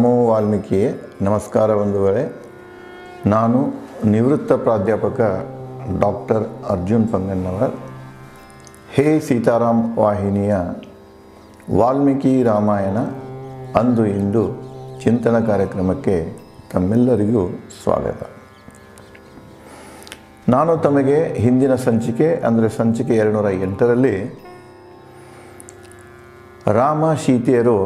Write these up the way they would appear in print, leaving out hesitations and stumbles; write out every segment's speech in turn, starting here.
ನಮೋ ವಾಲ್ಮೀಕಿಯೇ. ನಮಸ್ಕಾರ ಬಂಧುಗಳೇ. ನಾನು ನಿವೃತ್ತ ಪ್ರಾಧ್ಯಾಪಕ ಡಾಕ್ಟರ್ ಅರ್ಜುನ್ ಪಂಗನ್ನವರ್. ಹೇ ಸೀತಾರಾಮ್ ವಾಹಿನಿಯ ವಾಲ್ಮೀಕಿ ರಾಮಾಯಣ ಅಂದು ಇಂದು ಚಿಂತನ ಕಾರ್ಯಕ್ರಮಕ್ಕೆ ತಮ್ಮೆಲ್ಲರಿಗೂ ಸ್ವಾಗತ. ನಾನು ತಮಗೆ ಹಿಂದಿನ ಸಂಚಿಕೆ ಅಂದರೆ ಸಂಚಿಕೆ 208ರಲ್ಲಿ ರಾಮ ಸೀತೆಯರು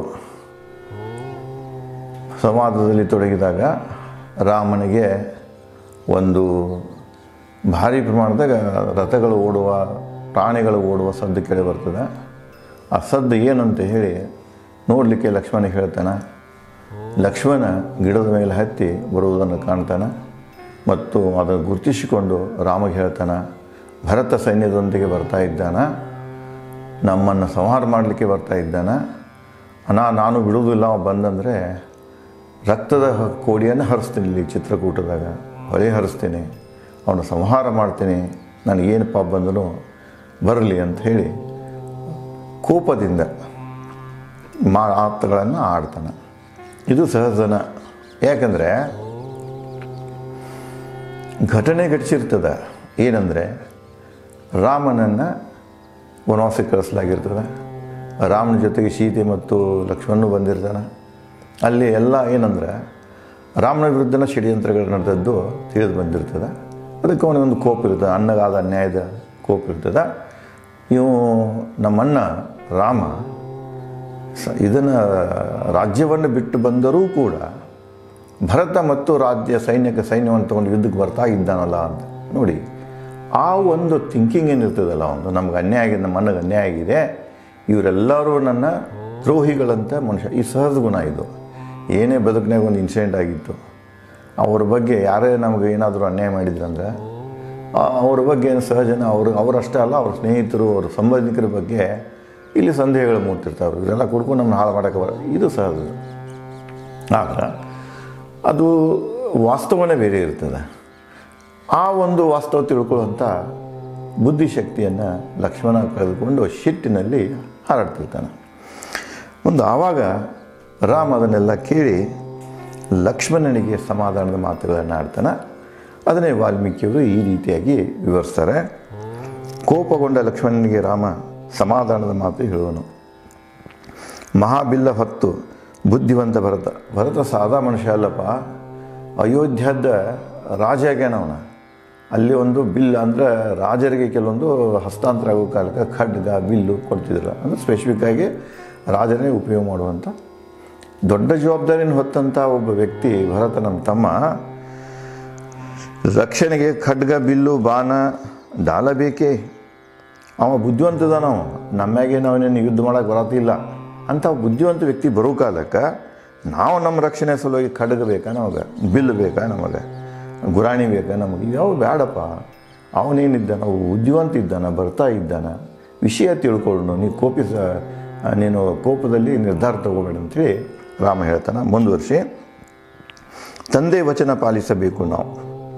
ಸಂವಾದದಲ್ಲಿ ತೊಡಗಿದಾಗ ರಾಮನಿಗೆ ಒಂದು ಭಾರಿ ಪ್ರಮಾಣದಾಗ ರಥಗಳು ಓಡುವ, ಪ್ರಾಣಿಗಳು ಓಡುವ ಸದ್ದು ಕೇಳಿ ಬರ್ತದೆ. ಆ ಸದ್ದು ಏನಂತ ಹೇಳಿ ನೋಡಲಿಕ್ಕೆ ಲಕ್ಷ್ಮಣ ಹೇಳ್ತಾನೆ. ಲಕ್ಷ್ಮಣ ಗಿಡದ ಮೇಲೆ ಹತ್ತಿ ಬರುವುದನ್ನು ಕಾಣ್ತಾನೆ ಮತ್ತು ಅದನ್ನು ಗುರುತಿಸಿಕೊಂಡು ರಾಮಗೆ ಹೇಳ್ತಾನೆ, ಭರತ ಸೈನ್ಯದೊಂದಿಗೆ ಬರ್ತಾ ಇದ್ದಾನೆ, ನಮ್ಮನ್ನು ಸಂಹಾರ ಮಾಡಲಿಕ್ಕೆ ಬರ್ತಾ ಇದ್ದಾನೆ, ನಾನು ಬಿಡುವುದಿಲ್ಲ, ಅವ ಬಂದಂದರೆ ರಕ್ತದ ಕೋಡಿಯನ್ನು ಹರಿಸ್ತೀನಿ, ಇಲ್ಲಿ ಚಿತ್ರಕೂಟದಾಗ ಹೊಳೆ ಹರಿಸ್ತೀನಿ, ಅವನು ಸಂಹಾರ ಮಾಡ್ತೀನಿ, ನನಗೇನು ಪಾಪ ಬಂದನು ಬರಲಿ ಅಂತ ಹೇಳಿ ಕೋಪದಿಂದ ಮಾತುಗಳನ್ನು ಆಡ್ತಾನೆ. ಇದು ಸಹಜನ. ಯಾಕಂದರೆ ಘಟನೆ ಘಟಿಸಿರ್ತದೆ. ಏನಂದರೆ ರಾಮನನ್ನು ವನವಾಸಕ್ಕೆ ಕಳಿಸಲಾಗಿರ್ತದೆ. ರಾಮನ ಜೊತೆಗೆ ಸೀತೆ ಮತ್ತು ಲಕ್ಷ್ಮಣನು ಬಂದಿರ್ತಾನೆ. ಅಲ್ಲಿ ಎಲ್ಲ ಏನಂದರೆ ರಾಮನ ವಿರುದ್ಧನ ಷಡ್ಯಂತ್ರಗಳು ನಡೆದದ್ದು ತಿಳಿದು ಬಂದಿರ್ತದೆ. ಅದಕ್ಕೆ ಅವನಿಗೊಂದು ಕೋಪ ಇರ್ತದೆ, ಅಣ್ಣಗಾದ ಅನ್ಯಾಯದ ಕೋಪ ಇರ್ತದೆ. ಇವು ನಮ್ಮಣ್ಣ ರಾಮ ಇದನ್ನು ರಾಜ್ಯವನ್ನು ಬಿಟ್ಟು ಬಂದರೂ ಕೂಡ ಭರತ ಮತ್ತು ಸೈನ್ಯವನ್ನು ತಗೊಂಡು ಯುದ್ಧಕ್ಕೆ ಬರ್ತಾ ಇದ್ದಾನಲ್ಲ ಅಂತ ನೋಡಿ. ಆ ಒಂದು ಥಿಂಕಿಂಗ್ ಏನಿರ್ತದಲ್ಲ, ಒಂದು ನಮ್ಗೆ ಅನ್ಯಾಯ ಆಗಿದೆ, ನಮ್ಮ ಅಣ್ಣಗೆ ಅನ್ಯಾಯ ಆಗಿದೆ, ಇವರೆಲ್ಲರೂ ನನ್ನ ದ್ರೋಹಿಗಳಂತ ಮನುಷ್ಯ. ಈ ಸಹಜ ಗುಣ ಇದು. ಏನೇ ಬದುಕಿನಾಗ ಒಂದು ಇನ್ಸಿಡೆಂಟ್ ಆಗಿತ್ತು, ಅವ್ರ ಬಗ್ಗೆ ಯಾರೇ ನಮಗೆ ಏನಾದರೂ ಅನ್ಯಾಯ ಮಾಡಿದ್ರಂದ್ರೆ ಅವ್ರ ಬಗ್ಗೆ ಏನು ಸಹಜನ, ಅವರಷ್ಟೇ ಅಲ್ಲ, ಅವ್ರ ಸ್ನೇಹಿತರು, ಅವ್ರ ಸಂಬಂಧಿಕರ ಬಗ್ಗೆ ಇಲ್ಲಿ ಸಂದೇಹಗಳು ಮೂಡ್ತಿರ್ತಾವೆ. ಇವರೆಲ್ಲ ಕುಡ್ಕೊಂಡು ನಮ್ಮನ್ನು ಹಾಳು ಮಾಡೋಕ್ಕೆ ಇದು ಸಹಜ. ಆದ್ರೆ ಅದು ವಾಸ್ತವನೇ ಬೇರೆ ಇರ್ತದೆ. ಆ ಒಂದು ವಾಸ್ತವ ತಿಳ್ಕೊಳ್ಳುವಂಥ ಬುದ್ಧಿಶಕ್ತಿಯನ್ನು ಲಕ್ಷ್ಮಣ ಕಳೆದುಕೊಂಡು ಶಿಟ್ಟಿನಲ್ಲಿ ಹಾರಾಡ್ತಿರ್ತಾನೆ. ಆವಾಗ ರಾಮ ಅದನ್ನೆಲ್ಲ ಕೇಳಿ ಲಕ್ಷ್ಮಣನಿಗೆ ಸಮಾಧಾನದ ಮಾತುಗಳನ್ನು ಆಡ್ತಾನೆ. ಅದನ್ನೇ ವಾಲ್ಮೀಕಿಯವರು ಈ ರೀತಿಯಾಗಿ ವಿವರಿಸ್ತಾರೆ. ಕೋಪಗೊಂಡ ಲಕ್ಷ್ಮಣನಿಗೆ ರಾಮ ಸಮಾಧಾನದ ಮಾತು ಹೇಳುವನು. ಮಹಾಬಿಲ್ಲ ಹೊತ್ತು ಬುದ್ಧಿವಂತ ಭರತ ಸಾದಾ ಮನುಷ್ಯ ಅಲ್ಲಪ್ಪ, ಅಯೋಧ್ಯದ ರಾಜ ಆಗ್ಯಾನವನ. ಅಲ್ಲಿ ಒಂದು ಬಿಲ್ ಅಂದರೆ ರಾಜರಿಗೆ ಕೆಲವೊಂದು ಹಸ್ತಾಂತರ ಆಗೋ ಕಾಲಕ್ಕೆ ಖಡ್ಗ ಬಿಲ್ಲು ಕೊಡ್ತಿದ್ರು. ಅಂದರೆ ಸ್ಪೆಸಿಫಿಕ್ಕಾಗಿ ರಾಜನೇ ಉಪಯೋಗ ಮಾಡುವಂಥ ದೊಡ್ಡ ಜವಾಬ್ದಾರಿನ ಹೊತ್ತಂಥ ಒಬ್ಬ ವ್ಯಕ್ತಿ ಭರತ, ನಮ್ಮ ತಮ್ಮ. ರಕ್ಷಣೆಗೆ ಖಡ್ಗ ಬಿಲ್ಲು ಬಾಣ ಡಾಲ ಬೇಕೇ. ಅವ ಬುದ್ಧಿವಂತದ. ನಾವು ನಮ್ಮಾಗೆ ನಾವೇನೇನು ಯುದ್ಧ ಮಾಡೋಕ್ಕೆ ಬರತ್ತಿಲ್ಲ ಅಂಥ ಬುದ್ಧಿವಂತ ವ್ಯಕ್ತಿ ಬರೋ ಕಾಲಕ್ಕೆ ನಾವು ನಮ್ಮ ರಕ್ಷಣೆ ಸಲುವಾಗಿ ಖಡ್ಗ ಬೇಕಾ ನಮಗೆ, ಬಿಲ್ಲು ಬೇಕಾ ನಮಗೆ, ಗುರಾಣಿ ಬೇಕಾ ನಮಗೆ? ಯಾವ ಬೇಡಪ್ಪ. ಅವನೇನಿದ್ದಾನ, ಬುದ್ಧಿವಂತ ಇದ್ದಾನ, ಬರ್ತಾ ಇದ್ದಾನ, ವಿಷಯ ತಿಳ್ಕೊಳ್ಳೋಣ, ನೀನು ಕೋಪದಲ್ಲಿ ನಿರ್ಧಾರ ತಗೋಬೇಡ ಅಂಥೇಳಿ ರಾಮ ಹೇಳ್ತಾನೆ. ಮುಂದುವರಿಸಿ, ತಂದೆ ವಚನ ಪಾಲಿಸಬೇಕು ನಾವು.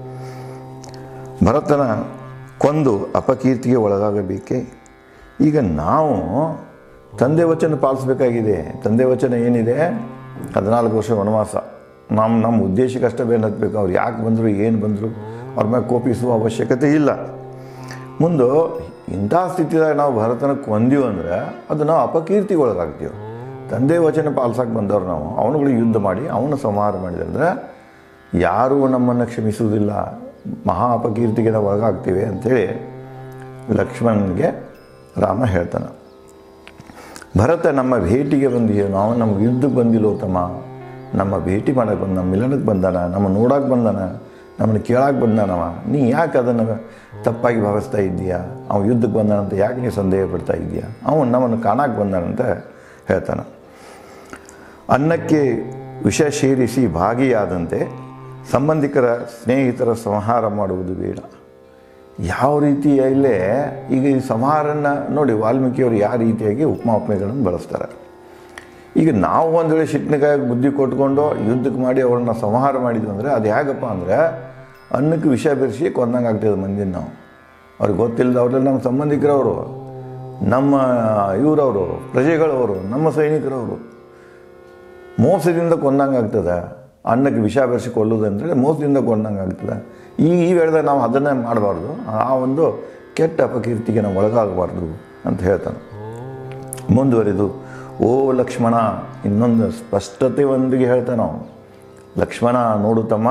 ಭರತನ ಕೊಂದು ಅಪಕೀರ್ತಿಗೆ ಒಳಗಾಗಬೇಕೇ. ಈಗ ನಾವು ತಂದೆ ವಚನ ಪಾಲಿಸಬೇಕಾಗಿದೆ. ತಂದೆ ವಚನ ಏನಿದೆ, 14 ವರ್ಷ ವನವಾಸ. ನಮ್ಮ ಉದ್ದೇಶಕ್ಕೆ ಅಷ್ಟೇ ಬೇರೆ ಹತ್ತಬೇಕು. ಅವ್ರು ಯಾಕೆ ಬಂದರು, ಏನು ಬಂದರು, ಅವ್ರ ಮೇಲೆ ಕೋಪಿಸುವ ಅವಶ್ಯಕತೆ ಇಲ್ಲ. ಮುಂದೆ ಇಂಥ ಸ್ಥಿತಿದಾಗ ನಾವು ಭರತನ ಕೊಂದೀವಿ ಅಂದರೆ ಅದು ನಾವು ಅಪಕೀರ್ತಿಗೆ ಒಳಗಾಗ್ತೀವಿ. ತಂದೆ ವಚನ ಪಾಲಿಸಕ್ಕೆ ಬಂದವ್ರು ನಾವು ಅವನುಗಳಿಗೆ ಯುದ್ಧ ಮಾಡಿ ಅವನು ಸಂಹಾರ ಮಾಡಿದಂದ್ರೆ ಯಾರೂ ನಮ್ಮನ್ನು ಕ್ಷಮಿಸುವುದಿಲ್ಲ, ಮಹಾ ಅಪಕೀರ್ತಿಗೆ ನಾವು ಒಳಗಾಗ್ತೀವಿ ಅಂಥೇಳಿ ಲಕ್ಷ್ಮಣನಿಗೆ ರಾಮ ಹೇಳ್ತಾನೆ. ಭರತ ನಮ್ಮ ಭೇಟಿಗೆ ಬಂದಿಯೋ, ನಾವು ನಮ್ಗೆ ಯುದ್ಧಕ್ಕೆ ಬಂದಿಲ್ಲೋ ತಮ್ಮ, ನಮ್ಮ ಭೇಟಿ ಮಾಡೋಕ್ಕೆ ಬಂದ, ನಮ್ಮ ಮಿಲನಕ್ಕೆ ಬಂದಾನ, ನಮ್ಮ ನೋಡೋಕೆ ಬಂದಾನ, ನಮ್ಮನ್ನು ಕೇಳಕ್ಕೆ ಬಂದಾನವ. ನೀ ಯಾಕೆ ಅದನ್ನು ತಪ್ಪಾಗಿ ಭಾವಿಸ್ತಾ ಇದ್ದೀಯಾ? ಅವ್ನು ಯುದ್ಧಕ್ಕೆ ಬಂದಾನಂತ ಯಾಕೆ ನೀವು ಸಂದೇಹ ಪಡ್ತಾ ಇದ್ದೀಯಾ? ಅವನು ನಮ್ಮನ್ನು ಕಾಣಕ್ಕೆ ಬಂದಾನಂತ ಹೇಳ್ತಾನೆ. ಅನ್ನಕ್ಕೆ ವಿಷ ಸೇರಿಸಿ ಭಾಗಿಯಾದಂತೆ ಸಂಬಂಧಿಕರ ಸ್ನೇಹಿತರ ಸಂಹಾರ ಮಾಡುವುದು ಬೇಡ. ಯಾವ ರೀತಿ ಇಲ್ಲೇ ಈಗ ಈ ಸಂಹಾರನ ನೋಡಿ, ವಾಲ್ಮೀಕಿಯವರು ಯಾವ ರೀತಿಯಾಗಿ ಉಪಮಾಪನೆಗಳನ್ನು ಬಳಸ್ತಾರೆ. ಈಗ ನಾವು ಒಂದು ವೇಳೆ ಶಿಟ್ನಿಗಾಗಿ ಬುದ್ಧಿ ಕೊಟ್ಕೊಂಡು ಯುದ್ಧಕ್ಕೆ ಮಾಡಿ ಅವ್ರನ್ನ ಸಂಹಾರ ಮಾಡಿದ್ವಿ ಅಂದರೆ ಅದು ಹೇಗಪ್ಪ ಅಂದರೆ ಅನ್ನಕ್ಕೆ ವಿಷ ಬೆರೆಸಿ ಕೊಂದಂಗೆ ಆಗ್ತದೆ ಮಂದಿನ. ನಾವು ಅವ್ರಿಗೆ ಗೊತ್ತಿಲ್ಲದ ಅವ್ರೆಲ್ಲ ನಮ್ಮ ಸಂಬಂಧಿಕರವರು, ನಮ್ಮ ಇವರವರು, ಪ್ರಜೆಗಳವರು, ನಮ್ಮ ಸೈನಿಕರವರು. ಮೋಸದಿಂದ ಕೊಂದಂಗೆ ಆಗ್ತದೆ. ಅನ್ನಕ್ಕೆ ವಿಷ ಬೆರೆಸಿ ಕೊಲ್ಲೋದಂದರೆ ಮೋಸದಿಂದ ಕೊಂದಂಗೆ ಆಗ್ತದೆ. ಈ ವೇಳೆದಾಗ ನಾವು ಅದನ್ನೇ ಮಾಡಬಾರ್ದು, ಆ ಒಂದು ಕೆಟ್ಟ ಅಪಕೀರ್ತಿಗೆ ನಾವು ಒಳಗಾಗಬಾರ್ದು ಅಂತ ಹೇಳ್ತಾನೆ. ಮುಂದುವರಿದು, ಓ ಲಕ್ಷ್ಮಣ, ಇನ್ನೊಂದು ಸ್ಪಷ್ಟತೆಯೊಂದಿಗೆ ಹೇಳ್ತಾನೆ ನಾವು. ಲಕ್ಷ್ಮಣ ನೋಡು ತಮ್ಮ,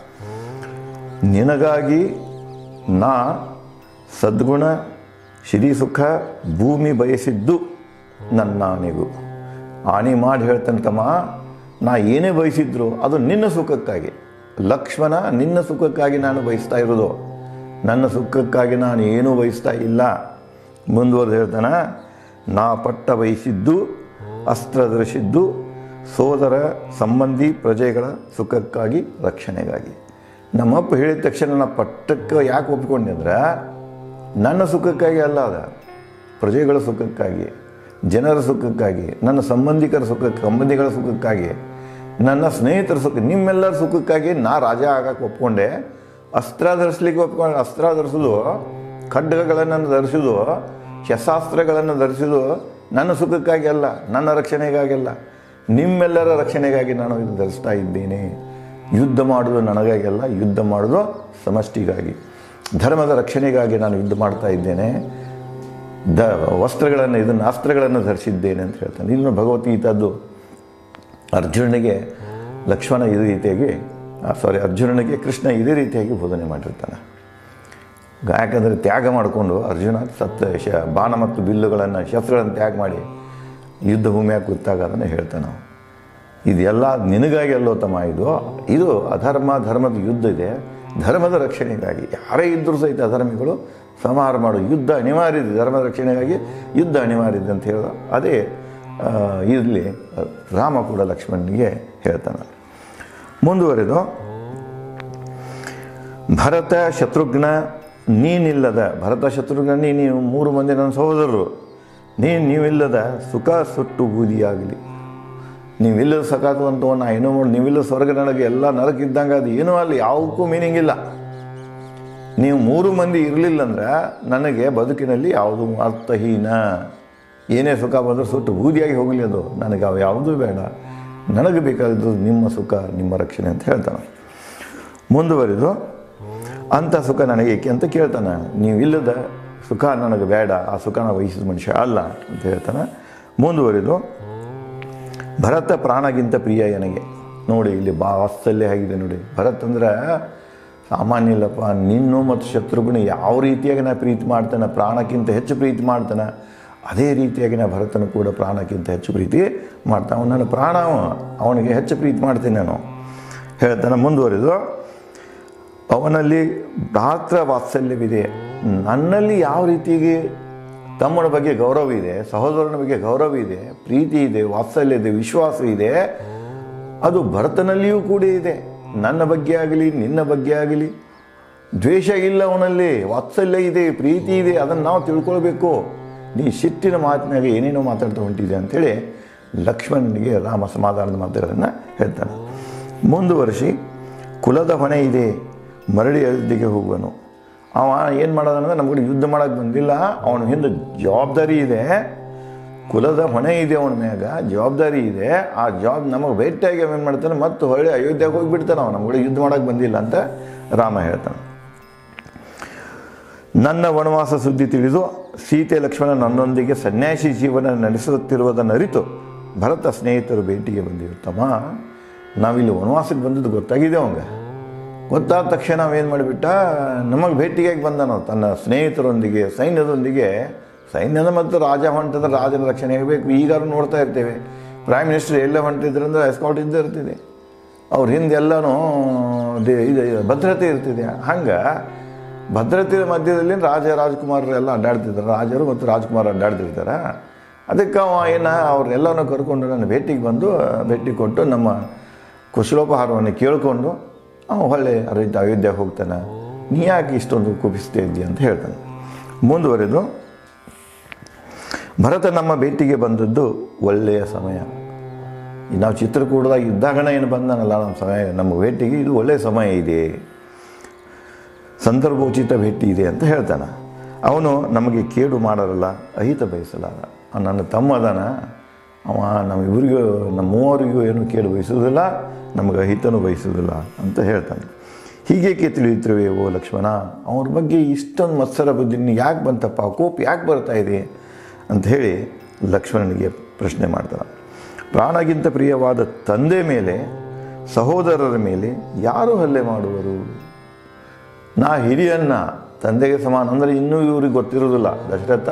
ನಿನಗಾಗಿ ನಾ ಸದ್ಗುಣ ಶ್ರೀ ಸುಖ ಭೂಮಿ ಬಯಸಿದ್ದು ನನ್ನ ಆನೆಗೂ. ಆನೆ ಮಾಡಿ ಹೇಳ್ತಾನೆ ತಮ್ಮ, ನಾ ಏನೇ ಬಯಸಿದ್ರು ಅದು ನಿನ್ನ ಸುಖಕ್ಕಾಗಿ. ಲಕ್ಷ್ಮಣ, ನಿನ್ನ ಸುಖಕ್ಕಾಗಿ ನಾನು ಬಯಸ್ತಾ ಇರೋದು, ನನ್ನ ಸುಖಕ್ಕಾಗಿ ನಾನು ಏನೂ ಬಯಸ್ತಾ ಇಲ್ಲ. ಮುಂದುವರೆದು ಹೇಳ್ತಾನೆ, ನಾ ಪಟ್ಟ ಬಯಸಿದ್ದು ಅಸ್ತ್ರ ಧರಿಸಿದ್ದು ಸೋದರ ಸಂಬಂಧಿ ಪ್ರಜೆಗಳ ಸುಖಕ್ಕಾಗಿ, ರಕ್ಷಣೆಗಾಗಿ. ನಮ್ಮಪ್ಪ ಹೇಳಿದ ತಕ್ಷಣ ನಾ ಪಟ್ಟಕ್ಕೆ ಯಾಕೆ ಒಪ್ಪಿಕೊಂಡೆ ಅಂದ್ರೆ ನನ್ನ ಸುಖಕ್ಕಾಗಿ ಅಲ್ಲ, ಅದ ಪ್ರಜೆಗಳ ಸುಖಕ್ಕಾಗಿ, ಜನರ ಸುಖಕ್ಕಾಗಿ, ನನ್ನ ಸಂಬಂಧಿಕರ ಸಂಬಂಧಿಗಳ ಸುಖಕ್ಕಾಗಿ, ನನ್ನ ಸ್ನೇಹಿತರ ಸುಖ, ನಿಮ್ಮೆಲ್ಲರ ಸುಖಕ್ಕಾಗಿ ನಾ ರಾಜ ಆಗಕ್ಕೆ ಒಪ್ಕೊಂಡೆ. ಅಸ್ತ್ರ ಧರಿಸ್ಲಿಕ್ಕೆ ಒಪ್ಕೊಂಡೆ. ಅಸ್ತ್ರ ಧರಿಸೋದು, ಖಡ್ಗಗಳನ್ನು ಧರಿಸೋದು, ಶಸ್ತ್ರಾಸ್ತ್ರಗಳನ್ನು ಧರಿಸೋದು ನನ್ನ ಸುಖಕ್ಕಾಗಿ ಅಲ್ಲ, ನನ್ನ ರಕ್ಷಣೆಗಾಗಿ ಅಲ್ಲ, ನಿಮ್ಮೆಲ್ಲರ ರಕ್ಷಣೆಗಾಗಿ ನಾನು ಇದು ಧರಿಸ್ತಾ ಇದ್ದೇನೆ. ಯುದ್ಧ ಮಾಡೋದು ನನಗಾಗಿ ಅಲ್ಲ, ಯುದ್ಧ ಮಾಡೋದು ಸಮಷ್ಟಿಗಾಗಿ, ಧರ್ಮದ ರಕ್ಷಣೆಗಾಗಿ ನಾನು ಯುದ್ಧ ಮಾಡ್ತಾ ಇದ್ದೇನೆ. ವಸ್ತ್ರಗಳನ್ನು, ಇದನ್ನು ಅಸ್ತ್ರಗಳನ್ನು ಧರಿಸಿದ್ದೇನೆ ಅಂತ ಹೇಳ್ತಾನೆ. ಇನ್ನು ಭಗವದ್ಗೀತಾದ್ದು ಅರ್ಜುನನಿಗೆ ಲಕ್ಷ್ಮಣ ಇದೇ ರೀತಿಯಾಗಿ ಅರ್ಜುನನಿಗೆ ಕೃಷ್ಣ ಇದೇ ರೀತಿಯಾಗಿ ಬೋಧನೆ ಮಾಡಿರ್ತಾನೆ. ಯಾಕಂದರೆ ತ್ಯಾಗ ಮಾಡಿಕೊಂಡು ಅರ್ಜುನ ಬಾಣ ಮತ್ತು ಬಿಲ್ಲುಗಳನ್ನು, ಶಸ್ತ್ರಗಳನ್ನು ತ್ಯಾಗ ಮಾಡಿ ಯುದ್ಧ ಭೂಮಿಯಾಗಿ ಕೂತಾಗ ಅದನ್ನು ಹೇಳ್ತಾನೆ ನಾವು. ಇದೆಲ್ಲ ನಿನಗಾಗಿ ಅಲ್ಲೋ ತಮ್ಮ, ಇದು ಅಧರ್ಮ ಧರ್ಮದ ಯುದ್ಧ ಇದೆ, ಧರ್ಮದ ರಕ್ಷಣೆಗಾಗಿ. ಯಾರೇ ಇದ್ದರೂ ಸಹಿತ ಅಧರ್ಮಿಗಳು ಸಂಹಾರ ಮಾಡೋ ಯುದ್ಧ ಅನಿವಾರ್ಯ ಇದೆ, ಧರ್ಮದ ರಕ್ಷಣೆಗಾಗಿ ಯುದ್ಧ ಅನಿವಾರ್ಯ ಇದೆ ಅಂತ ಹೇಳೋ ಅದೇ ಇಲ್ಲಿ ರಾಮ ಕೂಡ ಲಕ್ಷ್ಮಣನಿಗೆ ಹೇಳ್ತಾನೆ. ಮುಂದುವರೆದು, ಭರತ ಶತ್ರುಘ್ನ ನೀನಿಲ್ಲದ, ಭರತ ಶತ್ರುಘ್ನ ನೀವು 3 ಮಂದಿ ನನ್ನ ಸಹೋದರರು, ನೀವಿಲ್ಲದ ಸುಖ ಸುಟ್ಟು ಬೂದಿಯಾಗಲಿ. ನೀವಿಲ್ಲದ ಸಕಾತು ಅಂತ ನಾ ಏನೋ ಮಾಡಿ, ನೀವಿಲ್ಲದ ಸ್ವರ್ಗ ನನಗೆ ಎಲ್ಲ ನರಕಿದ್ದಂಗೆ, ಅದು ಏನೂ ಅಲ್ಲಿ ಯಾವುದಕ್ಕೂ ಮೀನಿಂಗ್ ಇಲ್ಲ. ನೀವು 3 ಮಂದಿ ಇರಲಿಲ್ಲ ಅಂದ್ರೆ ನನಗೆ ಬದುಕಿನಲ್ಲಿ ಯಾವುದು ಅರ್ಥಹೀನ. ಏನೇ ಸುಖ ಬಂದರೂ ಸುಟ್ಟು ಬೂದಿಯಾಗಿ ಹೋಗಲಿ, ಅದು ನನಗೆ ಅವು ಯಾವುದೂ ಬೇಡ, ನನಗೆ ಬೇಕಾದದ್ದು ನಿಮ್ಮ ಸುಖ, ನಿಮ್ಮ ರಕ್ಷಣೆ ಅಂತ ಹೇಳ್ತಾನೆ. ಮುಂದುವರಿದು, ಅಂಥ ಸುಖ ನನಗೆ ಏಕೆ ಅಂತ ಕೇಳ್ತಾನೆ. ನೀವಿಲ್ಲದ ಸುಖ ನನಗೆ ಬೇಡ, ಆ ಸುಖನ ವಹಿಸಿದ ಮನುಷ್ಯ ಅಲ್ಲ ಅಂತ ಹೇಳ್ತಾನೆ. ಮುಂದುವರಿದು, ಭರತ ಪ್ರಾಣಗಿಂತ ಪ್ರಿಯ ನನಗೆ. ನೋಡಿ ಇಲ್ಲಿ ವಾತ್ಸಲ್ಯ ಆಗಿದೆ ನೋಡಿ. ಭರತ್ ಅಂದ್ರೆ ಸಾಮಾನ್ಯ ಇಲ್ಲಪ್ಪ, ನಿನ್ನು ಮತ್ತು ಶತ್ರುಘ್ನ ಯಾವ ರೀತಿಯಾಗಿ ನಾ ಪ್ರೀತಿ ಮಾಡ್ತಾನೆ, ಪ್ರಾಣಕ್ಕಿಂತ ಹೆಚ್ಚು ಪ್ರೀತಿ ಮಾಡ್ತಾನೆ, ಅದೇ ರೀತಿಯಾಗಿ ನಾ ಭರತನು ಕೂಡ ಪ್ರಾಣಕ್ಕಿಂತ ಹೆಚ್ಚು ಪ್ರೀತಿ ಮಾಡ್ತಾನೆ. ಅವನು ನನ್ನ ಪ್ರಾಣ, ಅವನಿಗೆ ಹೆಚ್ಚು ಪ್ರೀತಿ ಮಾಡ್ತೀನಿ ನಾನು ಹೇಳ್ತಾನೆ. ಮುಂದುವರಿದು, ಅವನಲ್ಲಿ ಭ್ರಾತೃ ವಾತ್ಸಲ್ಯವಿದೆ. ನನ್ನಲ್ಲಿ ಯಾವ ರೀತಿಗೆ ತಮ್ಮನ ಬಗ್ಗೆ ಗೌರವ ಇದೆ, ಸಹೋದರನ ಬಗ್ಗೆ ಗೌರವ ಇದೆ, ಪ್ರೀತಿ ಇದೆ, ವಾತ್ಸಲ್ಯ ಇದೆ, ವಿಶ್ವಾಸ ಇದೆ, ಅದು ಭರತನಲ್ಲಿಯೂ ಕೂಡ ಇದೆ. ನನ್ನ ಬಗ್ಗೆ ಆಗಲಿ, ನಿನ್ನ ಬಗ್ಗೆ ಆಗಲಿ ದ್ವೇಷ ಇಲ್ಲ, ಅವನಲ್ಲಿ ವಾತ್ಸಲ್ಯ ಇದೆ, ಪ್ರೀತಿ ಇದೆ. ಅದನ್ನು ನಾವು ತಿಳ್ಕೊಳ್ಬೇಕು. ನೀ ಸಿಟ್ಟಿನ ಮಾತಿನಾಗ ಏನೇನೋ ಮಾತಾಡ್ತಾ ಹೊಂಟಿದೆ ಅಂಥೇಳಿ ಲಕ್ಷ್ಮಣನಿಗೆ ರಾಮ ಸಮಾಧಾನದ ಮಾತುಗಳನ್ನು ಹೇಳ್ತಾನೆ. ಮುಂದುವರಿಸಿ, ಕುಲದ ಹೊಣೆ ಇದೆ, ಮರಳಿ ಅಯೋಧ್ಯೆಗೆ ಹೋಗುವನು. ಅವ ಏನು ಮಾಡೋದಂದ್ರೆ ನಮ್ಗೆ ಯುದ್ಧ ಮಾಡೋಕ್ಕೆ ಬಂದಿಲ್ಲ, ಅವನ ಹಿಂದೆ ಜವಾಬ್ದಾರಿ ಇದೆ, ಕುಲದ ಹೊಣೆ ಇದೆ, ಅವನ ಮ್ಯಾಗ ಜವಾಬ್ದಾರಿ ಇದೆ. ಆ ನಮಗೆ ಭೇಟಿಯಾಗಿ ಏನು ಮಾಡ್ತಾನೆ, ಮತ್ತು ಹೊಳ್ಳಿ ಅಯೋಧ್ಯೆಗೆ ಹೋಗಿಬಿಡ್ತಾನೆ. ಅವನು ನಮ್ಗೆ ಯುದ್ಧ ಮಾಡೋಕ್ಕೆ ಬಂದಿಲ್ಲ ಅಂತ ರಾಮ ಹೇಳ್ತಾನೆ. ನನ್ನ ವನವಾಸ ಸುದ್ದಿ ತಿಳಿದು ಸೀತೆ ಲಕ್ಷ್ಮಣ ನನ್ನೊಂದಿಗೆ ಸನ್ಯಾಸಿ ಜೀವನ ನಡೆಸುತ್ತಿರುವುದನ್ನು ಅರಿತು ಭರತ ಸ್ನೇಹಿತರು ಭೇಟಿಗೆ ಬಂದಿರುತ್ತಮ್ಮ. ನಾವಿಲ್ಲಿ ವನವಾಸಕ್ಕೆ ಬಂದದ್ದು ಗೊತ್ತಾಗಿದೆ ಅವಂಗೆ. ಗೊತ್ತಾದ ತಕ್ಷಣ ನಾವೇನು ಮಾಡಿಬಿಟ್ಟ, ನಮಗೆ ಭೇಟಿಗಾಗಿ ಬಂದನು ತನ್ನ ಸ್ನೇಹಿತರೊಂದಿಗೆ, ಸೈನ್ಯದೊಂದಿಗೆ. ಸೈನ್ಯದ ಮತ್ತು ರಾಜ ಹೊಂಟಂದ್ರೆ ರಾಜನ ರಕ್ಷಣೆ ಆಗಬೇಕು. ಈಗಾರು ನೋಡ್ತಾ ಇರ್ತೇವೆ, ಪ್ರೈಮ್ ಮಿನಿಸ್ಟರ್ ಎಲ್ಲ ಹೊಂಟಿದ್ರಂದ್ರೆ ಎಸ್ಕಾಟ್ ಇದ್ದೇ ಇರ್ತಿದೆ, ಅವ್ರ ಹಿಂದೆಲ್ಲನೂ ಇದು ಭದ್ರತೆ ಇರ್ತಿದೆ. ಹಂಗೆ ಭದ್ರತೆಯ ಮಧ್ಯದಲ್ಲಿ ರಾಜಕುಮಾರರೆಲ್ಲ ಅಡ್ಡಾಡ್ತಿದ್ದಾರೆ, ರಾಜರು ಮತ್ತು ರಾಜಕುಮಾರರು ಅಡ್ಡಾಡ್ತಿರ್ತಾರೆ. ಅದಕ್ಕೆ ಅವ ಅವ್ರೆಲ್ಲನೂ ಕರ್ಕೊಂಡು ನನ್ನ ಭೇಟಿಗೆ ಬಂದು ಭೇಟಿ ಕೊಟ್ಟು ನಮ್ಮ ಕುಶಲೋಪಹಾರವನ್ನು ಕೇಳಿಕೊಂಡು ಹೊಳ್ಳೆ ಅಯೋಧ್ಯೆಗೆ ಹೋಗ್ತಾನೆ. ನೀ ಯಾಕೆ ಇಷ್ಟೊಂದು ಕುಪಿಸ್ತಾ ಇದ್ದೀಯ ಅಂತ ಹೇಳ್ತಾನೆ. ಮುಂದುವರೆದು, ಭರತ ನಮ್ಮ ಭೇಟಿಗೆ ಬಂದದ್ದು ಒಳ್ಳೆಯ ಸಮಯ. ನಾವು ಚಿತ್ರಕೂಟದಾಗ ಇದ್ದಾಗಣ ಏನು ಬಂದನಲ್ಲ ನಮ್ಮ ಸಮಯ, ನಮ್ಮ ಭೇಟಿಗೆ ಇದು ಒಳ್ಳೆಯ ಸಮಯ ಇದೆ, ಸಂದರ್ಭೋಚಿತ ಭೇಟಿ ಇದೆ ಅಂತ ಹೇಳ್ತಾನೆ. ಅವನು ನಮಗೆ ಕೇಡು ಮಾಡರಲ್ಲ, ಅಹಿತ ಬಯಸಲಾರ. ನನ್ನ ತಮ್ಮ ಅದಾನ, ಅವ ನಮ್ಮಿಬ್ಬರಿಗೂ ನಮ್ಮ ಮೂವರಿಗೂ ಏನು ಕೇಳು ಬಯಸುವುದಿಲ್ಲ, ನಮಗೆ ಹಿತನೂ ಬಯಸುವುದಿಲ್ಲ ಅಂತ ಹೇಳ್ತಾನೆ. ಹೀಗೇಕೆ ತಿಳಿಯುತ್ತವೆ ಓ ಲಕ್ಷ್ಮಣ, ಅವ್ರ ಬಗ್ಗೆ ಇಷ್ಟೊಂದು ಮತ್ಸರ ಬುದ್ಧಿ ಯಾಕೆ ಬಂತಪ್ಪ, ಕೋಪ ಯಾಕೆ ಬರ್ತಾ ಇದೆ ಅಂತ ಹೇಳಿ ಲಕ್ಷ್ಮಣನಿಗೆ ಪ್ರಶ್ನೆ ಮಾಡ್ತಾನೆ. ಪ್ರಾಣಗಿಂತ ಪ್ರಿಯವಾದ ತಂದೆ ಮೇಲೆ, ಸಹೋದರರ ಮೇಲೆ ಯಾರು ಹಲ್ಲೆ ಮಾಡುವರು? ನಾ ಹಿರಿಯನ್ನ ತಂದೆಗೆ ಸಮಾನ ಅಂದರೆ ಇನ್ನೂ ಇವ್ರಿಗೆ ಗೊತ್ತಿರೋದಿಲ್ಲ. ದಶರಥ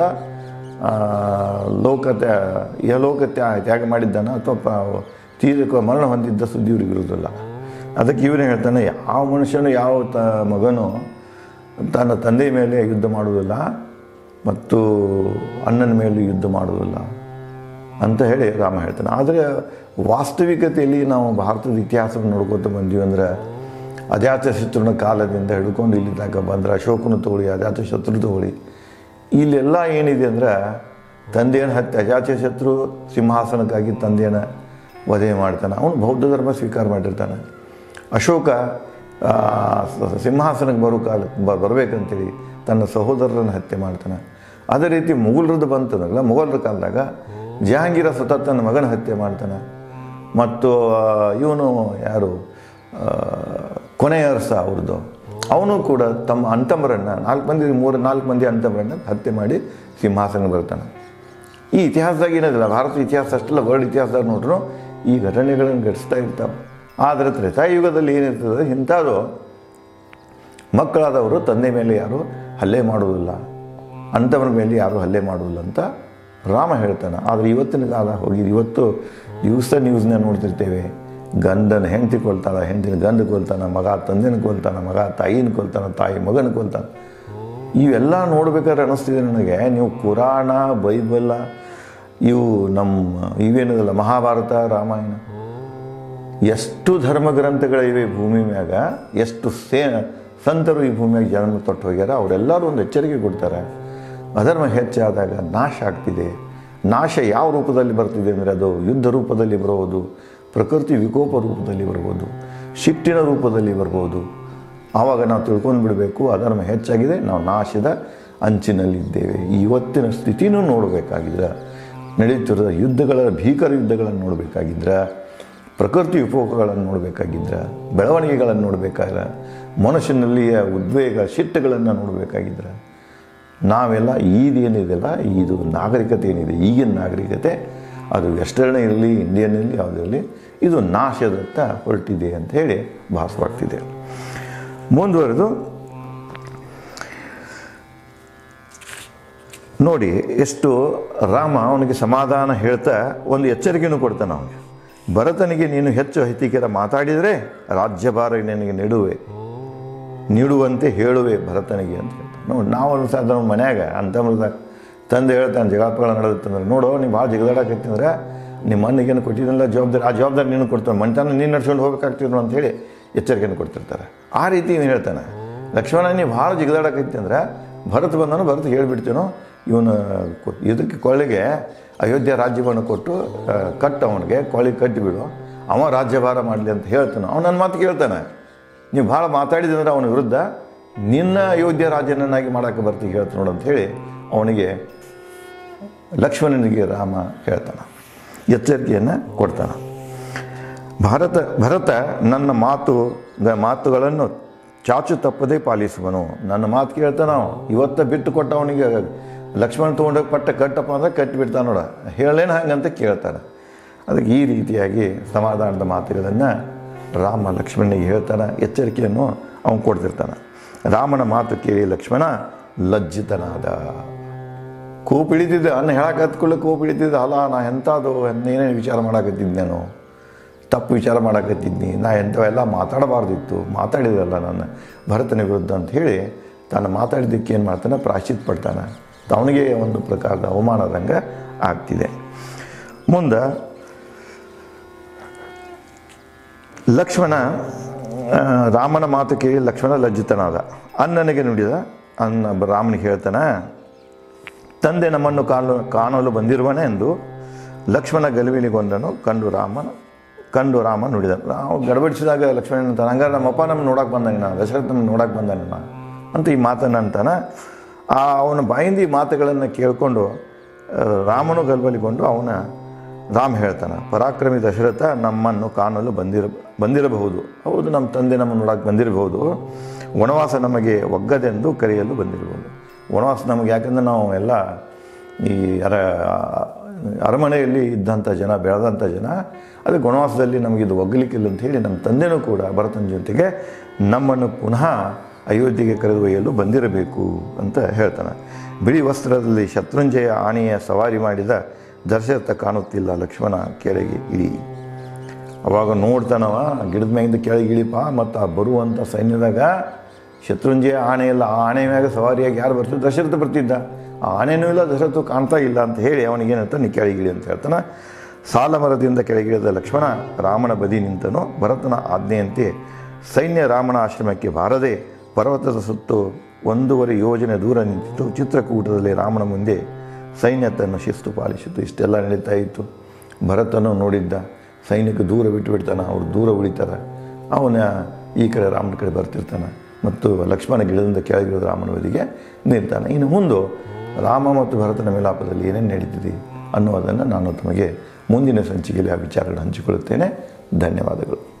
ಯಲೋಕ ತ್ಯಾಗ ಮಾಡಿದ್ದಾನ ಅಥವಾ ತೀರಕ ಮರಣ ಹೊಂದಿದ್ದ ಸುದ್ದಿ ಇವ್ರಿಗೆ ಇರೋದಿಲ್ಲ. ಅದಕ್ಕೆ ಇವನೇ ಹೇಳ್ತಾನೆ, ಯಾವ ಮನುಷ್ಯನು ಯಾವ ಮಗನು ತನ್ನ ತಂದೆಯ ಮೇಲೆ ಯುದ್ಧ ಮಾಡುವುದಿಲ್ಲ ಮತ್ತು ಅಣ್ಣನ ಮೇಲೂ ಯುದ್ಧ ಮಾಡುವುದಿಲ್ಲ ಅಂತ ಹೇಳಿ ರಾಮ ಹೇಳ್ತಾನೆ. ಆದರೆ ವಾಸ್ತವಿಕತೆಯಲ್ಲಿ ನಾವು ಭಾರತದ ಇತಿಹಾಸವನ್ನು ನೋಡ್ಕೊತ ಬಂದೀವಿ ಅಂದರೆ ಅಜಾತಶತ್ರುನ ಕಾಲದಿಂದ ಹಿಡ್ಕೊಂಡು ಇಲ್ಲಿ ತನಕ ಬಂದರೆ ಅಶೋಕನು ತಗೊಳ್ಳಿ, ಅಜಾತಶತ್ರು ತಗೊಳ್ಳಿ, ಇಲ್ಲೆಲ್ಲ ಏನಿದೆ ಅಂದರೆ ತಂದೆಯನ್ನು ಅಜಾತಶತ್ರು ಸಿಂಹಾಸನಕ್ಕಾಗಿ ತಂದೆಯನ್ನು ವಧೆ ಮಾಡ್ತಾನೆ. ಅವನು ಬೌದ್ಧ ಧರ್ಮ ಸ್ವೀಕಾರ ಮಾಡಿರ್ತಾನೆ. ಅಶೋಕ ಸಿಂಹಾಸನಕ್ಕೆ ಬರಬೇಕಂತೇಳಿ ತನ್ನ ಸಹೋದರರನ್ನು ಹತ್ಯೆ ಮಾಡ್ತಾನೆ. ಅದೇ ರೀತಿ ಮುಘಲರದ್ದು ಬಂತಂದ್ರಲ್ಲ, ಮುಘಲರ ಕಾಲದಾಗ ಜಹಾಂಗೀರ ಸ್ವತಃ ತನ್ನ ಮಗನ ಹತ್ಯೆ ಮಾಡ್ತಾನೆ. ಮತ್ತು ಇವನು ಯಾರು ಕೊನೆಯ ಅರಸ ಅವ್ರದ್ದು, ಅವನು ಕೂಡ ತಮ್ಮ ಅಂತಮರನ್ನು ನಾಲ್ಕು ಮಂದಿ ಅಂತಮರನ್ನು ಹತ್ಯೆ ಮಾಡಿ ಸಿಂಹಾಸನ ಬರ್ತಾನೆ. ಈ ಇತಿಹಾಸದಾಗ ಏನಿಲ್ಲ, ಭಾರತ ಇತಿಹಾಸ ಅಷ್ಟೆಲ್ಲ ವರ್ಲ್ಡ್ ಇತಿಹಾಸದಾಗ ನೋಡ್ರು ಈ ಘಟನೆಗಳನ್ನು ಘಟಿಸ್ತಾ ಇರ್ತಾವೆ. ಆದರೆ ತ್ರೇತಾಯುಗದಲ್ಲಿ ಏನಿರ್ತದೆ, ಇಂಥದ್ದು ಮಕ್ಕಳಾದವರು ತಂದೆ ಮೇಲೆ ಯಾರು ಹಲ್ಲೆ ಮಾಡುವುದಿಲ್ಲ, ಅಂಥವ್ರ ಮೇಲೆ ಯಾರು ಹಲ್ಲೆ ಮಾಡುವುದಿಲ್ಲ ಅಂತ ರಾಮ ಹೇಳ್ತಾನೆ. ಆದರೆ ಇವತ್ತಿನ ಕಾಲ ಹೋಗಿ ಇವತ್ತು ನ್ಯೂಸ್ನ ನೋಡ್ತಿರ್ತೇವೆ. ಗಂಡನ ಹೆಂಡತಿ ಕೊಲ್ತಾನೆ, ಹೆಂಡತಿನ ಗಂಡ ಕೊಲ್ತಾನೆ, ಮಗ ತಂದೆನ ಕೊಲ್ತಾನೆ, ಮಗ ತಾಯಿನ ಕೊಲ್ತಾನೆ, ತಾಯಿ ಮಗನ ಕೊಲ್ತಾನೆ. ಇವೆಲ್ಲ ನೋಡ್ಬೇಕಾದ್ರೆ ಅನ್ನಿಸ್ತಿದೆ ನನಗೆ, ನೀವು ಪುರಾಣ, ಬೈಬಲ್, ಇವೇನಿದಲ್ಲ ಮಹಾಭಾರತ, ರಾಮಾಯಣ, ಎಷ್ಟು ಧರ್ಮಗ್ರಂಥಗಳಿವೆ ಭೂಮಿ ಮ್ಯಾಗ, ಎಷ್ಟು ಸಂತರು ಈ ಭೂಮಿಯಾಗ ಜನ್ಮ ತೊಟ್ಟು ಹೋಗ್ಯಾರ, ಅವರೆಲ್ಲರೂ ಒಂದು ಎಚ್ಚರಿಕೆ ಕೊಡ್ತಾರೆ. ಅಧರ್ಮ ಹೆಚ್ಚಾದಾಗ ನಾಶ ಆಗ್ತಿದೆ. ನಾಶ ಯಾವ ರೂಪದಲ್ಲಿ ಬರ್ತಿದೆ ಅಂದರೆ ಅದು ಯುದ್ಧ ರೂಪದಲ್ಲಿ ಬರ್ಬೋದು, ಪ್ರಕೃತಿ ವಿಕೋಪ ರೂಪದಲ್ಲಿ ಬರ್ಬೋದು, ಶಿಟ್ಟಿನ ರೂಪದಲ್ಲಿ ಬರ್ಬೋದು. ಆವಾಗ ನಾವು ತಿಳ್ಕೊಂಡು ಬಿಡಬೇಕು, ಅಧರ್ಮ ಹೆಚ್ಚಾಗಿದೆ, ನಾವು ನಾಶದ ಅಂಚಿನಲ್ಲಿದ್ದೇವೆ. ಇವತ್ತಿನ ಸ್ಥಿತಿನೂ ನೋಡಬೇಕಾಗಿದ್ರೆ, ನಡೆಯುತ್ತಿರುವ ಭೀಕರ ಯುದ್ಧಗಳನ್ನು ನೋಡಬೇಕಾಗಿದ್ರೆ, ಪ್ರಕೃತಿ ವಿಕೋಪಗಳನ್ನು ನೋಡಬೇಕಾಗಿದ್ರೆ, ಬೆಳವಣಿಗೆಗಳನ್ನು ನೋಡಬೇಕಾದ್ರೆ, ಮನುಷ್ಯನಲ್ಲಿಯ ಉದ್ವೇಗ ಶಿಟ್ಟುಗಳನ್ನು ನೋಡಬೇಕಾಗಿದ್ರೆ, ನಾವೆಲ್ಲ ಇದೇನಿದೆಯಲ್ಲ, ಇದು ನಾಗರಿಕತೆ ಏನಿದೆ, ಈಗಿನ ನಾಗರಿಕತೆ, ಅದು ವೆಸ್ಟರ್ನ್ ಇರಲಿ, ಇಂಡಿಯನ್ ಇರಲಿ, ಯಾವುದಿರಲಿ, ಇದು ನಾಶದತ್ತ ಹೊರಟಿದೆ ಅಂತ ಹೇಳಿ ಭಾಸವಾಗ್ತಿದೆ. ಮುಂದುವರೆದು ನೋಡಿ ಎಷ್ಟು ರಾಮ ಅವನಿಗೆ ಸಮಾಧಾನ ಹೇಳ್ತಾ ಒಂದು ಎಚ್ಚರಿಕೆಯನ್ನು ಕೊಡ್ತಾನೆ ಅವನಿಗೆ. ಭರತನಿಗೆ ನೀನು ಹೆಚ್ಚು ಅಹಿತಕರ ಮಾತಾಡಿದರೆ ರಾಜ್ಯಭಾರ ನಿನಗೆ ನೀಡುವಂತೆ ಹೇಳುವೆ ಭರತನಿಗೆ ಅಂತ ಹೇಳ್ತಾನೆ. ನೋಡಿ, ನಾವು ಸಾಧಾರಣ ಮನ್ಯಾಗ ಅಂತಂದ್ರೆ ತಂದೆ ಹೇಳ್ತಾನೆ, ಜಗಳಪಗಳ ನಡೆದುತ್ತಂದ್ರೆ, ನೋಡು ನೀವು ಭಾಳ ಜಿಗದಾಡಕತ್ತಂದ್ರೆ ನಿಮ್ಮ ಮನೆಗೇನು ಕೊಟ್ಟಿದ್ದಲ್ಲ ಜವಾಬ್ದಾರಿ, ಆ ಜವಾಬ್ದಾರಿ ನೀನು ಕೊಡ್ತಾನೆ, ಮನೆತನ ನೀನು ನಡ್ಸ್ಕೊಂಡು ಹೋಗ್ಬೇಕಾಗ್ತಿದ್ರು ಅಂತೇಳಿ ಎಚ್ಚರಿಕೆಯನ್ನು ಕೊಡ್ತಿರ್ತಾರೆ. ಆ ರೀತಿ ಇವನು ಹೇಳ್ತಾನೆ, ಲಕ್ಷ್ಮಣ ನೀವು ಭಾಳ ಜಿಗದಾಡಕತ್ತಿ ಅಂದ್ರೆ ಭರತ ಬಂದನು, ಭರತ ಹೇಳ್ಬಿಡ್ತೇನೋ, ಇವನು ಇದಕ್ಕೆ ಕೊಳ್ಳಿಗೆ ಅಯೋಧ್ಯ ರಾಜ್ಯವನ್ನು ಕೊಟ್ಟು ಅವನಿಗೆ ಕೊಳ್ಳಿಗೆ ಕಟ್ಟಿಬಿಡು, ಅವ ರಾಜ್ಯಭಾರ ಮಾಡಲಿ ಅಂತ ಹೇಳ್ತಾನೆ. ಅವನು ನನ್ನ ಮಾತು ಕೇಳ್ತಾನೆ, ನೀವು ಭಾಳ ಮಾತಾಡಿದಂದ್ರೆ ಅವನ ವಿರುದ್ಧ ನಿನ್ನ ಅಯೋಧ್ಯ ರಾಜ್ಯನನ್ನಾಗಿ ಮಾಡೋಕ್ಕೆ ಬರ್ತೀವಿ ಹೇಳ್ತಾನೆ ನೋಡು ಅಂತ ಹೇಳಿ ಅವನಿಗೆ ಲಕ್ಷ್ಮಣನಿಗೆ ರಾಮ ಹೇಳ್ತಾನೆ, ಎಚ್ಚರಿಕೆಯನ್ನು ಕೊಡ್ತಾನೆ. ಭರತ ನನ್ನ ಮಾತುಗಳನ್ನು ಚಾಚು ತಪ್ಪದೇ ಪಾಲಿಸುವನು. ನನ್ನ ಮಾತು ಕೇಳ್ತಾನ, ಇವತ್ತ ಬಿಟ್ಟು ಕೊಟ್ಟ ಅವನಿಗೆ ಲಕ್ಷ್ಮಣ ತೊಗೊಂಡೋಗಿ ಕಟ್ಟಪ್ಪ ಅಂದ್ರೆ ಕಟ್ಟಿಬಿಡ್ತಾನೆ ನೋಡ, ಹೇಳೇನು ಹಂಗಂತ ಕೇಳ್ತಾನೆ. ಅದಕ್ಕೆ ಈ ರೀತಿಯಾಗಿ ಸಮಾಧಾನದ ಮಾತುಗಳನ್ನು ರಾಮ ಲಕ್ಷ್ಮಣನಿಗೆ ಹೇಳ್ತಾನೆ, ಎಚ್ಚರಿಕೆಯನ್ನು ಅವನು ಕೊಡ್ತಿರ್ತಾನೆ. ರಾಮನ ಮಾತು ಕೇಳಿ ಲಕ್ಷ್ಮಣ ಲಜ್ಜಿತನಾದ. ಕೋಪ ಹಿಡಿತಿದ್ದೆ, ಅನ್ನ ಹೇಳಕ್ಕೆ ಹತ್ಕೊಳ್ಳೆ ಕೋಪ ಹಿಡಿತಿದ್ದೆ, ಅಲ್ಲ ನಾ ಎಂಥದ್ದು ಏನೇನು ವಿಚಾರ ಮಾಡಾಕತ್ತಿದ್ದೇನೋ, ತಪ್ಪು ವಿಚಾರ ಮಾಡಾಕತ್ತಿದ್ನಿ, ನಾ ಎಂಥವೆಲ್ಲ ಮಾತಾಡಬಾರ್ದಿತ್ತು, ಮಾತಾಡಿದಲ್ಲ ನನ್ನ ಭರತನ ವಿರುದ್ಧ ಅಂತ ಹೇಳಿ ತಾನು ಮಾತಾಡಿದ್ದಕ್ಕೆ ಏನು ಮಾಡ್ತಾನೆ, ಪ್ರಾಯಶ್ಚಿತ್ತ ಪಡ್ತಾನೆ. ಅವನಿಗೆ ಒಂದು ಪ್ರಕಾರದ ಅವಮಾನದಂಗೆ ಆಗ್ತಿದೆ. ಮುಂದೆ ಲಕ್ಷ್ಮಣ ರಾಮನ ಮಾತು ಕೇಳಿ ಲಕ್ಷ್ಮಣ ಲಜ್ಜಿತನಾದ. ಅನ್ನನಿಗೆ ನುಡಿದ ರಾಮನಿಗೆ ಹೇಳ್ತಾನೆ, ತಂದೆ ನಮ್ಮನ್ನು ಕಾಣಲು ಬಂದಿರುವನೆ ಎಂದು ಲಕ್ಷ್ಮಣ ಗಲಿಬಿಲಿಗೊಂಡನು. ಕಂಡು ರಾಮ ನುಡಿದನು. ನಾವು ಗಡಬಡಿಸಿದಾಗ ಲಕ್ಷ್ಮಣ ಅಂತಾನೆ, ಹಂಗಾರೆ ನಮ್ಮಪ್ಪ ನಮ್ಮನ್ನು ನೋಡಕ್ಕೆ ಬಂದಾನೆ, ನಾನು ದಶರಥ ನಮ್ಮನ್ನು ನೋಡಕ್ಕೆ ಬಂದಾನೆ ಅಂತ ಈ ಮಾತನ್ನು ಅಂತಾನೆ. ಅವನ ಬಾಯಿಂದ ಈ ಮಾತುಗಳನ್ನು ಕೇಳಿಕೊಂಡು ರಾಮನು ಗಲಿಬಿಲಿಗೊಂಡು ಅವನ ರಾಮ ಹೇಳ್ತಾನೆ, ಪರಾಕ್ರಮಿ ದಶರಥ ನಮ್ಮನ್ನು ಕಾಣಲು ಬಂದಿರಬಹುದು. ಹೌದು, ನಮ್ಮ ತಂದೆ ನಮ್ಮನ್ನು ನೋಡಕ್ಕೆ ಬಂದಿರಬಹುದು. ವನವಾಸ ನಮಗೆ ಒಗ್ಗದೆಂದು ಕರೆಯಲು ಬಂದಿರಬಹುದು. ವನವಾಸ ನಮಗೆ, ಯಾಕಂದರೆ ನಾವು ಎಲ್ಲ ಈ ಅರಮನೆಯಲ್ಲಿ ಇದ್ದಂಥ ಜನ, ಬೆಳೆದಂಥ ಜನ, ಅದಕ್ಕೆ ವನವಾಸದಲ್ಲಿ ನಮಗಿದು ಒಗ್ಗಲಿಕ್ಕಿಲ್ಲ ಅಂತ ಹೇಳಿ ನಮ್ಮ ತಂದೆನೂ ಕೂಡ ಭರತನ ಜೊತೆಗೆ ನಮ್ಮನ್ನು ಪುನಃ ಅಯೋಧ್ಯೆಗೆ ಕರೆದೊಯ್ಯಲು ಬಂದಿರಬೇಕು ಅಂತ ಹೇಳ್ತಾನೆ. ಬಿಳಿ ವಸ್ತ್ರದಲ್ಲಿ ಶತ್ರುಂಜಯ ಆನೆಯ ಸವಾರಿ ಮಾಡಿದ ದಶರಥ ಕಾಣುತ್ತಿಲ್ಲ, ಲಕ್ಷ್ಮಣ ಕೆಳಗೆ ಇಳಿ. ಅವಾಗ ನೋಡ್ತಾನವ, ಗಿಡದ ಮ್ಯಾಗಿಂದ ಕೆಳಗೆ ಇಳಿಪ. ಮತ್ತು ಆ ಬರುವಂಥ ಸೈನ್ಯದಾಗ ಶತ್ರುಂಜಯ ಆನೆ ಇಲ್ಲ. ಆ ಆನೆ ಮ್ಯಾಗ ಸವಾರಿಯಾಗಿ ಯಾರು ಬರ್ತಿದ್ದು? ದಶರಥ ಬರ್ತಿದ್ದ. ಆ ಆನೆನೂ ಇಲ್ಲ, ದಶರಥ ಕಾಣ್ತಾ ಇಲ್ಲ ಅಂತ ಹೇಳಿ ಅವನಿಗೇನಂತ ನೀ ಕೆಳಗಿಳಿ ಅಂತ ಹೇಳ್ತಾನೆ. ಸಾಲ ಮರದಿಂದ ಕೆಳಗಿಳಿದ ಲಕ್ಷ್ಮಣ ರಾಮನ ಬದಿ ನಿಂತನು. ಭರತನ ಆಜ್ಞೆಯಂತೆ ಸೈನ್ಯ ರಾಮನ ಆಶ್ರಮಕ್ಕೆ ಬಾರದೆ ಪರ್ವತದ ಸುತ್ತು 1.5 ಯೋಜನೆ ದೂರ ನಿಂತಿತು. ಚಿತ್ರಕೂಟದಲ್ಲಿ ರಾಮನ ಮುಂದೆ ಸೈನ್ಯ ತನ್ನ ಶಿಸ್ತು ಪಾಲಿಸಿತು. ಇಷ್ಟೆಲ್ಲ ನಡೀತಾ ಇತ್ತು. ಭರತನು ನೋಡಿದ್ದ, ಸೈನ್ಯಕ್ಕೆ ದೂರ ಬಿಟ್ಟು ಬಿಡ್ತಾನೆ, ಅವ್ರು ದೂರ ಉಳಿತಾರೆ. ಅವನ ಈ ಕಡೆ ರಾಮನ ಕಡೆ ಬರ್ತಿರ್ತಾನೆ ಮತ್ತು ಲಕ್ಷ್ಮಣ ಗಿಡದಿಂದ ಕೆಳಗಿಳಿದ ರಾಮನ ಬದಿಗೆ ನಿಲ್ತಾನೆ. ಇನ್ನು ಮುಂದೆ ರಾಮ ಮತ್ತು ಭರತನ ಮೇಲಾಪದಲ್ಲಿ ಏನೇನು ನಡೀತಿದೆ ಅನ್ನೋದನ್ನು ನಾನು ತಮಗೆ ಮುಂದಿನ ಸಂಚಿಕೆಯಲ್ಲಿ ಆ ವಿಚಾರಗಳನ್ನು ಹಂಚಿಕೊಳ್ಳುತ್ತೇನೆ. ಧನ್ಯವಾದಗಳು.